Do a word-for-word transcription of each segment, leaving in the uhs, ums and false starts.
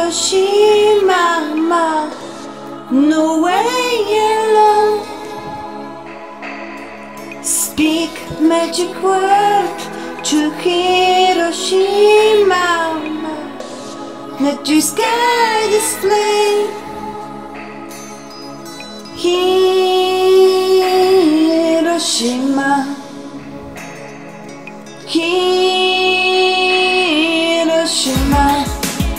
Hiroshima, no way alone. Speak magic word to Hiroshima. Let your sky display Hiroshima, Hiroshima.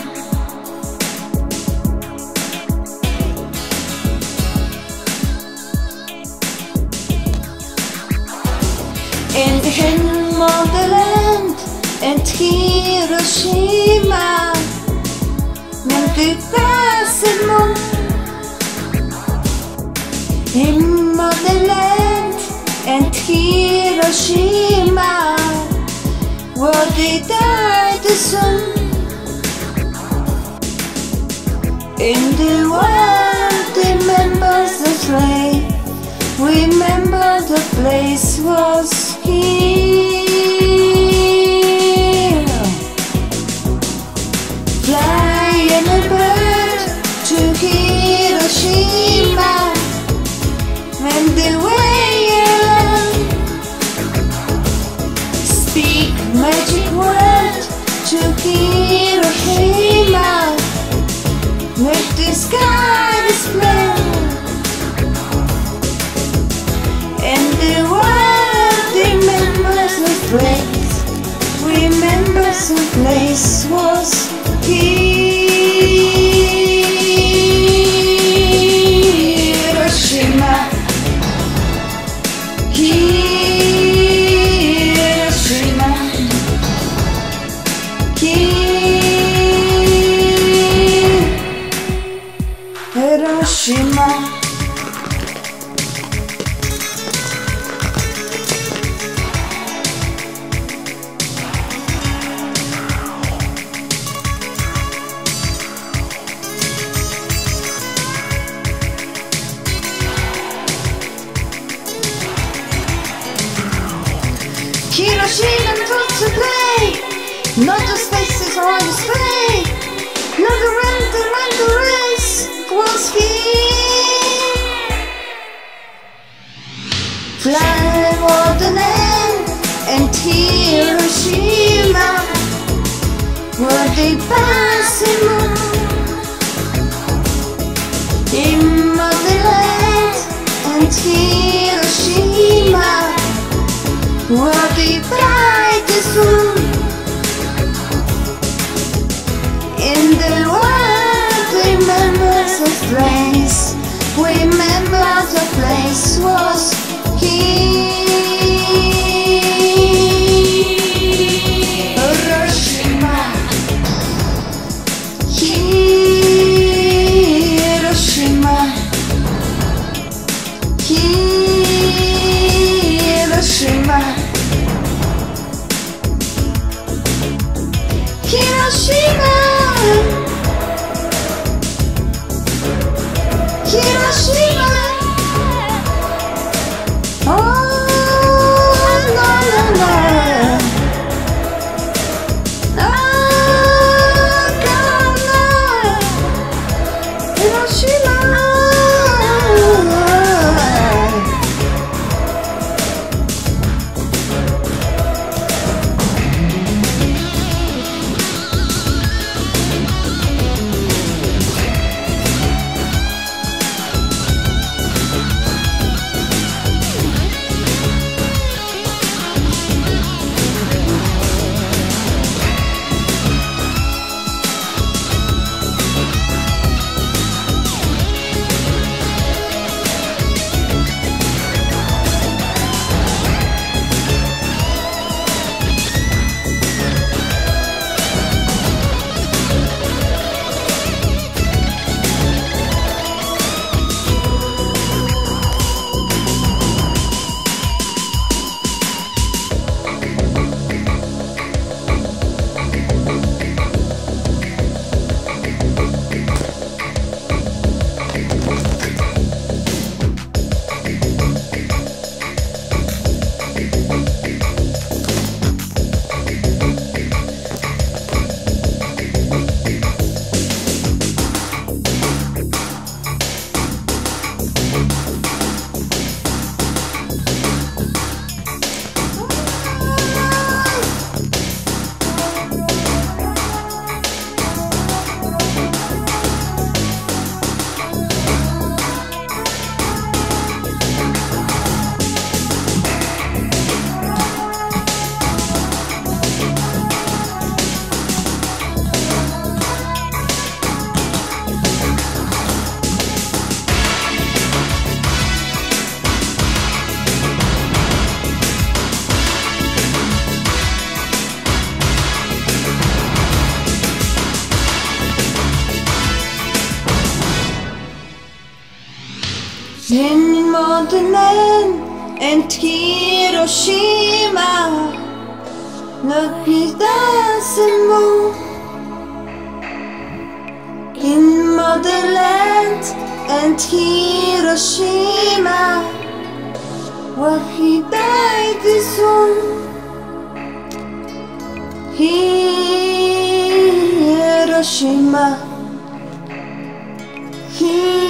In the hem of the land and Hiroshima, men du passer mot hem of the land and Hiroshima, where they died the sun. In the world remembers the flame, remember the place was here. Fly in a bird to Hiroshima, and the way alone. Speak magic word to Hiroshima, make the sky display. And the world remembers the place, remembers the place was Hiroshima, Hiroshima, Hiroshima. Hiroshima not to play, not the spaces on display, not the run, the run, the race was here. Fly over the land and Hiroshima, where they pass in moon. In motherland and Hiroshima, where the brightest moon. In the world remembers the place, remember the place was Hiroshima, Hiroshima, Hiroshima, Hiroshima, Hiroshima, in modern land and Hiroshima, not be dancing more. In motherland and Hiroshima, where he died soon. Hiroshima, Hiroshima.